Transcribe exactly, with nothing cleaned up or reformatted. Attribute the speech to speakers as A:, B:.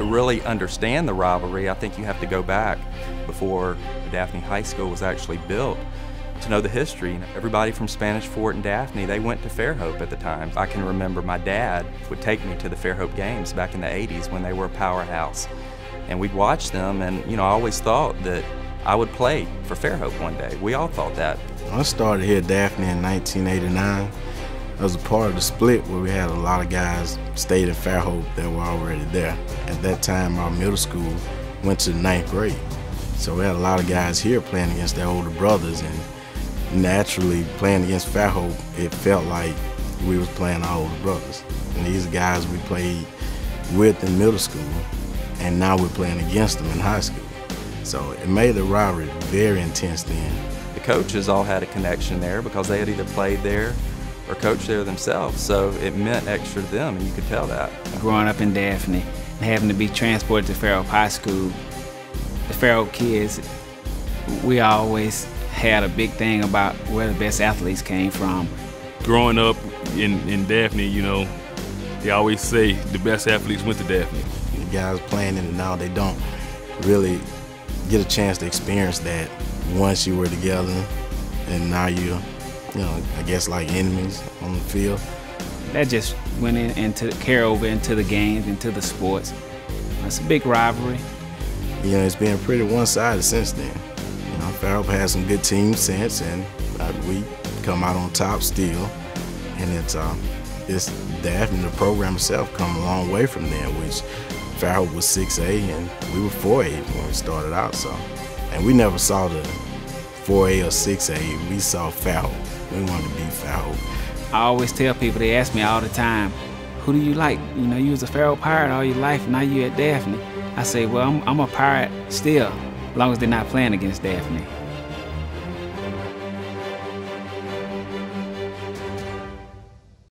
A: really understand the rivalry, I think you have to go back before Daphne High School was actually built to know the history. Everybody from Spanish Fort and Daphne, they went to Fairhope at the time. I can remember my dad would take me to the Fairhope games back in the eighties when they were a powerhouse. And we'd watch them, and you know, I always thought that I would play for Fairhope one day. We all thought that.
B: I started here at Daphne in nineteen eighty-nine. I was a part of the split where we had a lot of guys stayed in Fairhope that were already there. At that time, our middle school went to the ninth grade. So we had a lot of guys here playing against their older brothers, and naturally playing against Fairhope, it felt like we was playing our older brothers. And these are guys we played with in middle school, and now we're playing against them in high school. So it made the rivalry very intense then.
A: The coaches all had a connection there because they had either played there or coached there themselves, so it meant extra to them, and you could tell that.
C: Growing up in Daphne and having to be transported to Fairhope High School, the Fairhope kids, we always had a big thing about where the best athletes came from.
D: Growing up in, in Daphne, you know, they always say the best athletes went to Daphne.
B: The guys playing in it now, they don't really get a chance to experience that once you were together, and now you're, you know, I guess like enemies on the field.
C: That just went in, into carry over into the games, into the sports. It's a big rivalry.
B: You know, it's been pretty one-sided since then. You know, Fairhope has some good teams since, and uh, we come out on top still. And it's uh, it's Daphne, the program itself, come a long way from there, which Fairhope was six A and we were four A when we started out. So, and we never saw the four A or six A. We saw Fairhope. We wanted to beat Fairhope.
C: I always tell people, they ask me all the time, who do you like? You know, you was a Fairhope Pirate all your life, now you at Daphne. I say, well, I'm, I'm a Pirate still, as long as they're not playing against Daphne.